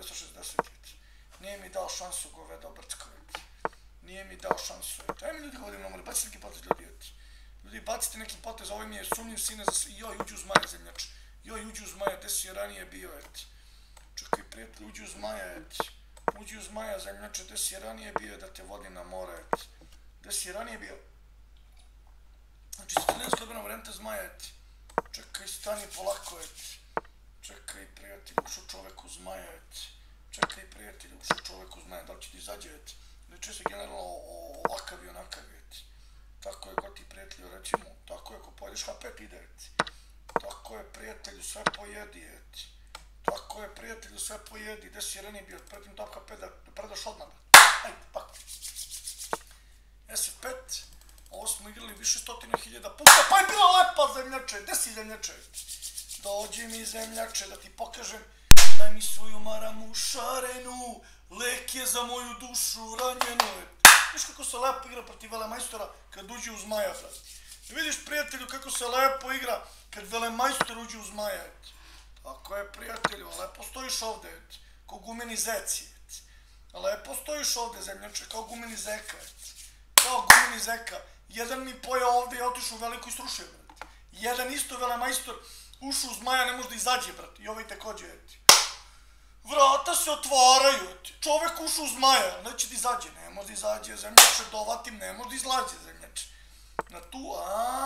260. Nije mi dao šansu govedo Brcko. Nije mi dao šansu. Ajme ljudi govorim na more, bacite neki potez ljudi. Ljudi, bacite neki potez, ovo mi je sumnjiv sine za sve. Joj, uđi u zmaja zemljač. Joj, uđi u zmaja, gde si je ranije bio, Čekaj, prijatelj, uđi u zmaja, Uđi u zmaja zemljače, gde si je ranije bio da te vodi na more, Gde si je ranije bio? Znači, stilenska odbrana varijanta zmaja, Čekaj, stani polako, Čekaj, prijatelj, ušao čovek u zmaja, Čekaj, prijatelj, ušao čovek u zmaja, da li će ti izađe, Liče se generalno ovakav i onakav, Tako je, god ti prijatelju, recimo, tako je, ako pojedeš H5 ide, Tako je, prijatelju, sve pojedi, Tako je, prijatelju, sve pojedi, gde si je ranije bio, pretim top H5 da predaš odmah, ajde, pak. SF5, ovo smo igrali više stotina hiljada puta, pa je bila lepa zemljače, gde si zemljače? Dođi mi zemljače da ti pokažem, daj mi svoju maramu šarenu, lek je za moju dušu ranjenu. Viš kako se lepo igra protiv velemajstora kad uđe u zmaja, brat. Vidiš, prijatelju, kako se lepo igra kad velemajstor uđe u zmaja. Tako je, prijatelju, lepo stojiš ovde, kao gumeni zeci. Lepo stojiš ovde, zemljače, kao gumeni zeka. Kao gumeni zeka. Jedan mi pojao ovde i otišu u veliko i srušio, brat. Jedan isto velemajstor ušao u zmaja, ne može da izađe, brat. I ovaj takođe, Vrata se otvaraju, čovek ušao u zmaja, neće da izađe, ne može da izađe, zemljače, dovatim, ne može da izlađe, zemljače. Na tu,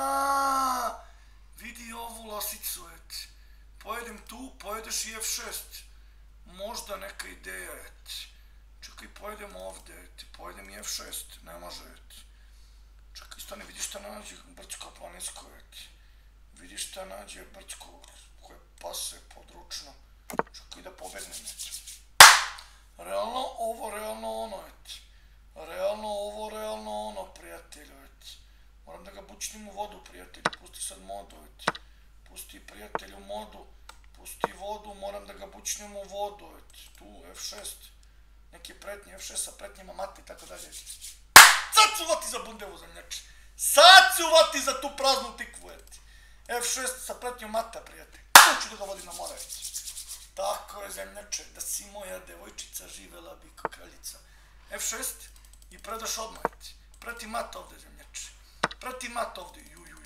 vidi ovu lasicu, pojedem tu, pojedeš i F6, možda neka ideja, čekaj, pojedem ovde, pojedem i F6, ne može, čekaj, stani, vidiš šta nađe Brcko planinsko, vidiš šta nađe Brcko, koje pase područno, čekaj da pobegnem, realno ovo, realno ono, realno ovo, realno ono, prijatelju, moram da ga bučnim u vodu, prijatelju, pusti sad modu, pusti prijatelju modu, pusti vodu, moram da ga bučnim u vodu, tu F6, neke pretnje, F6 sa pretnjama mati, tako dalje, sad se uvati za bundevu zemljače, sad se uvati za tu praznu tikvu, F6 sa pretnjom mata, prijatelj, tu ću da ga vodim na more, tako je, zemljače, da si moja devojčica živela bi ko kraljica. F6 i predaš odmah, preti mat ovde, zemljače, preti mat ovde,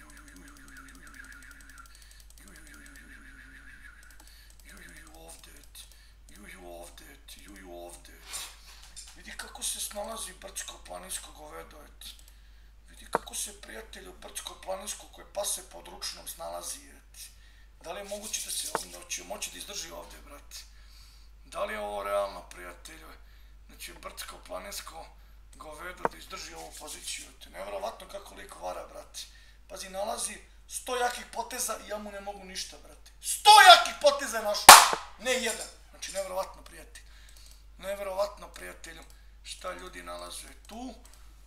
ovde, vidi kako se snalazi Brcko-planinsko govedo, vidi kako se prijatelju Brcko-planinsko koje pase pod ručnom snalazi, da li je moguće da se će moći da izdrži ovde, brate? Da li je ovo realno, prijatelju? Da će Brcko-planinsko govedo da izdrži ovu poziciju? Nevjerovatno kako lik vara, brate. Pazi, nalazi 100 jakih poteza i ja mu ne mogu ništa, brate. 100 jakih poteza je našao, ne jedan. Znači, nevjerovatno, prijatelj. Nevjerovatno, prijatelju, šta ljudi nalaze. Tu,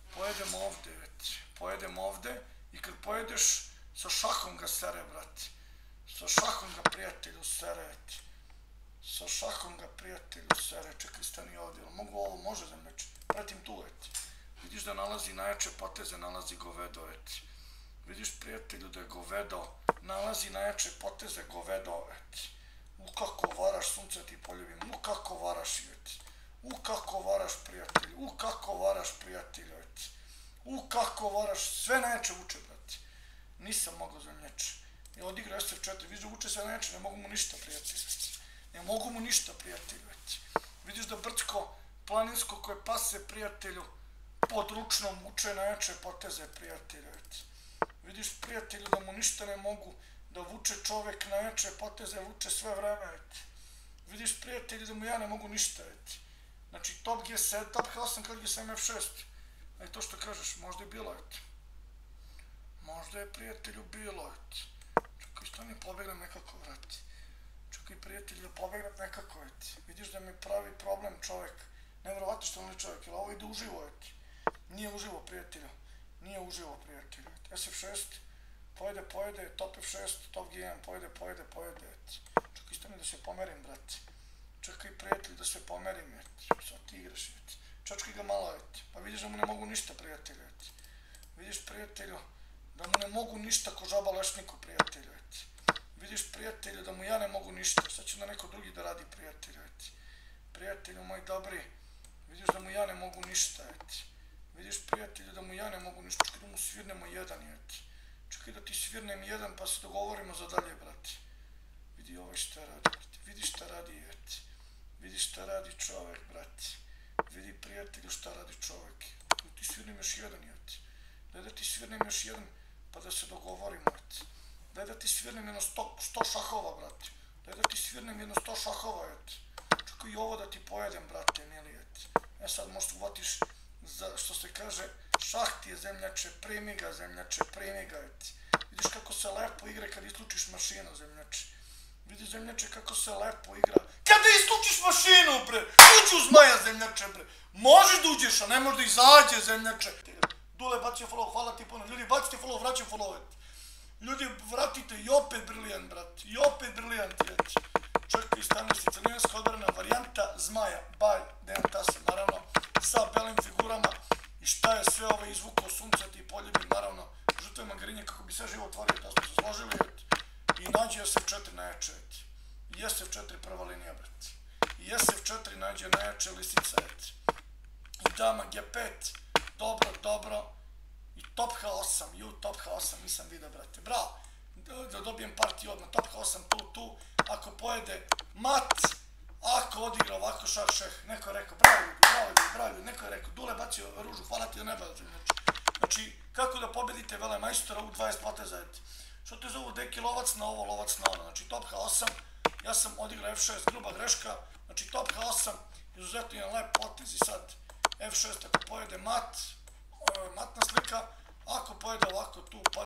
pojedem ovde i kad pojedeš, sa šahom ga sere, brate. Sa šahom ga prijatelju sere, sa šahom ga prijatelju sere, čekaj, stani ovdje, mogu ovo, može zemljače, pratim tu, vidiš da nalazi najjače poteze, nalazi govedo, vidiš, prijatelju, da je govedo, nalazi najjače poteze, govedo, kako varaš, sunce ti poljubim, kako varaš, kako varaš, prijatelju, kako varaš, prijatelju, kako varaš, sve najjače vuče, brate, nisam mogao zemljače. I odigra SF4, vidiš da vuče sve najjače, ne mogu mu ništa, prijatelj, ne mogu mu ništa, prijatelj, vidiš da Brcko-planinsko koje pase, prijatelju, pod ručnom vuče najjače poteze, prijatelju, vidiš, prijatelju, da mu ništa ne mogu, da vuče čovek najjače poteze, vuče sve vreme, vidiš, prijatelju, da mu ja ne mogu ništa, znači, top G7, top H8, kad G7, F6, aj to što kažeš, možda je bilo, možda je, prijatelju, bilo, čekaj, što mi pobegnem nekako, vrati, čekaj, prijatelju, da pobegnem nekako, vidiš da mi pravi problem čovek, nevjerovatno što on je čovek, jer ovo ide uživo, nije uživo, prijatelju, nije uživo, prijatelju, SF6, pojede, top F6, top G1, pojede, čekaj, stani da se pomerim, brate, čekaj, prijatelju, da se pomerim, sad ti igraš, čačkaj ga malo, pa vidiš da mu ne mogu ništa, prijatelju, vidiš, prijatelju, da mu ne mogu ništa ko žaba lešniku, prijatelju, vidiš, prijatelju, da mu ja ne mogu ništa, sad će da neko drugi da radi, prijatelju, prijatelju moj dobri, vidiš da mu ja ne mogu ništa, eti. Vidiš, prijatelju, da mu ja ne mogu ništa, čekaj da mu svirnemo jedan, eti. Čekaj da ti svirnem jedan pa se dogovorimo za dalje, brate. Vidi ovaj šta radi, brate. Vidi šta radi, eti. Vidi šta radi čovek, brate. Vidi, prijatelju, šta radi čovek. Da ti svirnem još jedan, eti. Daj da ti svirnem još jedan pa da se dogovorimo, eti. Daj da ti svirnem jedno 100 šahova, brate. Daj da ti svirnem jedno 100 šahova, eti. Čekaj i ovo da ti pojedem, brate, mili, eti. Sad možda uvatiš, što se kaže, šah ti je zemljače, primi ga, zemljače, primi ga, eti. Vidiš kako se lepo igra kad isključiš mašinu, zemljače. Vidi, zemljače, kako se lepo igra. Kada isključiš mašinu, bre, uđi u zmaja, zemljače, bre. Možeš da uđeš, a ne možeš da izađe, zemljače. Dule, bacio follow, hvala ti puno. Ljudi, bacite follow, vraćam follow, eti. Ljudi, vratite, i opet briljant, brate, i opet briljant, eti. Čekaj, stanistica, sicilijanska odbrana, varijanta zmaja, by Dejan Tasa, naravno, sa belim figurama i šta je sve ove izvukao suncati i poljubi, naravno, žutve magarinje kako bi sve živo otvorio, to smo se složili, eti. I nađe SF4 najjače, eti. I SF4 prva linija, brate. I SF4 nađe najjače lisica, eti. I dama G5, dobro, dobro. I top H8, top H8 nisam vidio, brate. Bravo, da dobijem partiju odmah, top H8 tu, ako pojede mat, ako odigra ovako šah, neko je rekao, bravo ljudi, neko je rekao, Dule bacio ružu, hvala ti da ne bavite, znači, kako da pobedite velemajstora u 20 poteza, eti. Što te zovu deki lovac na ovo, lovac na ono, znači top H8, ja sam odigrao F6, gruba greška, znači top H8, izuzetno jedan lep potez i sad F6 ako pojede mat, matna slika, ako pojede ovako tu,